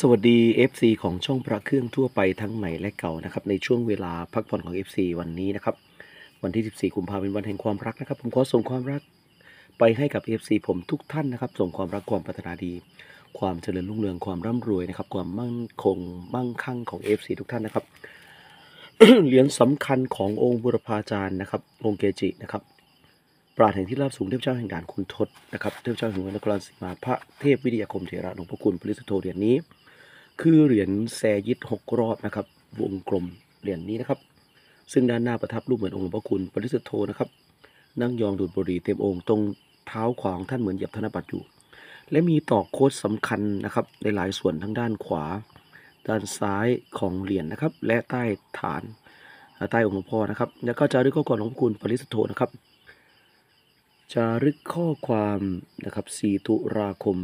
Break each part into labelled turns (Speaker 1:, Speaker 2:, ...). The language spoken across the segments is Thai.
Speaker 1: สวัสดี FC ของช่องพระเครื่องทั่วไปทั้งใหม่และเก่านะครับในช่วงเวลาพักผ่อนของ FC วันนี้นะครับวันที่ 14 กุมภาพันธ์เป็นวันแห่งความรักนะครับผมขอส่งความรักไปให้กับ FC ผมทุกท่านนะครับส่งความรักความปรารถนาดีความเจริญรุ่งเรืองความร่ำรวยนะครับความมั่นคงมั่งคั่งของ FC ทุกท่านนะครับ เหรียญสำคัญขององค์บุรพาจารย์นะครับองค์เกจินะครับปราชญ์แห่งที่ราบสูงเทพเจ้าแห่งด่านคุณทศนะครับเทพเจ้าแห่งเมืองนครราชสีมาพระเทพวิทยาคมเถระหลวงพ่อคุณปริสุทธโธเหรียญนี้ คือเหรียญแซยิด6 รอบนะครับวงกลมเหรียญนี้นะครับซึ่งด้านหน้าประทับรูปเหมือนองค์หลวงพ่อคุณปริสุทธโธนะครับนั่งยองดูดบุหรี่เต็มองค์ตรงเท้าขวาของท่านเหมือนเหยียบธนบัตรอยู่และมีตอกโค้ดสำคัญนะครับในหลายส่วนทั้งด้านขวาด้านซ้ายของเหรียญนะครับและใต้ฐานใต้องค์หลวงพ่อนะครับแล้วก็จารึกข้อความหลวงพ่อคุณปริสุทธโธนะครับจารึกข้อความนะครับ4 ตุลาคม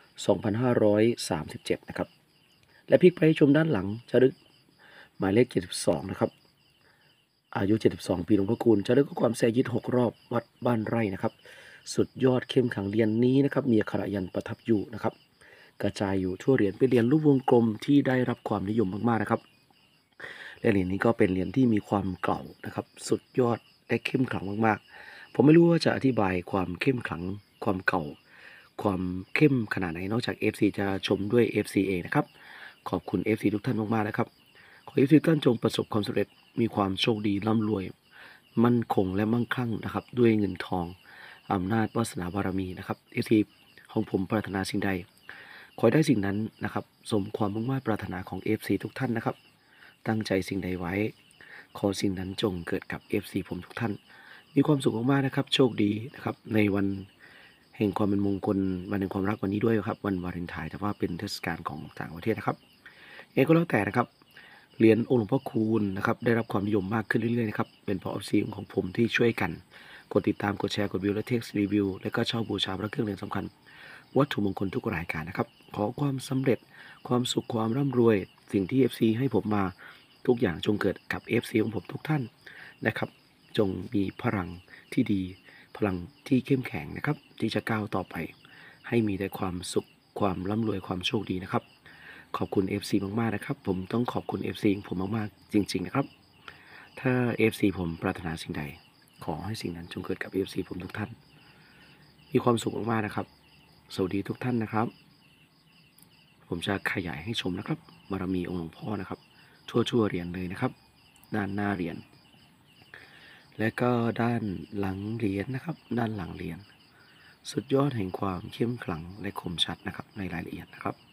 Speaker 1: 2537 นะครับและพลิกไปให้ชมด้านหลังจารึกหมายเลข 72 นะครับอายุ 72 ปีหลวงพ่อคูณจารึกข้อความแซยิด6 รอบวัดบ้านไร่นะครับสุดยอดเข้มขังเหรียญนี้นะครับมีอักขระยันต์ประทับอยู่นะครับกระจายอยู่ทั่วเหรียญเป็นเหรียญรูปวงกลมที่ได้รับความนิยมมากๆนะครับและเหรียญนี้ก็เป็นเหรียญที่มีความเก่านะครับสุดยอดและเข้มขลังมากๆผมไม่รู้ว่าจะอธิบายความเข้มขลังความเก่าความเข้มขนาดไหนนอกจาก FC จะชมด้วย FC เองนะครับขอบคุณ FC ทุกท่านมากๆนะครับขอให้ FC ทุกท่านจงประสบความสำเร็จมีความโชคดีร่ำรวยมั่นคงและมั่งคั่งนะครับด้วยเงินทองอำนาจวาสนาบารมีนะครับ FC ของผมปรารถนาสิ่งใดขอให้ได้สิ่งนั้นนะครับสมความมุ่งมั่นปรารถนาของ FC ทุกท่านนะครับตั้งใจสิ่งใดไว้ขอสิ่งนั้นจงเกิดกับ FC ผมทุกท่านมีความสุขมากๆนะครับโชคดีนะครับในวันแห่งความเป็นมงคลวันแห่งความรักวันนี้ด้วยครับวันวาเลนไทน์แต่ว่าเป็นเทศกาลของต่างประเทศนะครับเองก็แล้วแต่นะครับเหรียญองค์หลวงพ่อคูณนะครับได้รับความนิยมมากขึ้นเรื่อยๆนะครับเป็นเพราะ FC ของผมที่ช่วยกันกดติดตามกดแชร์กดวิวและเท็กซ์รีวิวและก็เช่าบูชาพระเครื่องเหรียญสำคัญวัตถุมงคลทุกรายการนะครับขอความสำเร็จความสุขความร่ำรวยสิ่งที่ FC ให้ผมมาทุกอย่างจงเกิดกับ FC ของผมทุกท่านนะครับจงมีพลังที่ดีพลังที่เข้มแข็งนะครับที่จะก้าวต่อไปให้มีแต่ความสุขความร่ำรวยความโชคดีนะครับขอบคุณ FC มากๆนะครับผมต้องขอบคุณ FC ของผมมากๆจริงๆนะครับถ้า FC ผมปรารถนาสิ่งใดขอให้สิ่งนั้นจงเกิดกับ FC ผมทุกท่านมีความสุขมากๆนะครับสวัสดีทุกท่านนะครับผมจะขยายให้ชมนะครับบารมีองค์หลวงพ่อนะครับทั่วๆเหรียญเลยนะครับด้านหน้าเหรียญและก็ด้านหลังเหรียญนะครับด้านหลังเหรียญสุดยอดแห่งความเข้มขลังและคมชัดนะครับในรายละเอียดนะครับ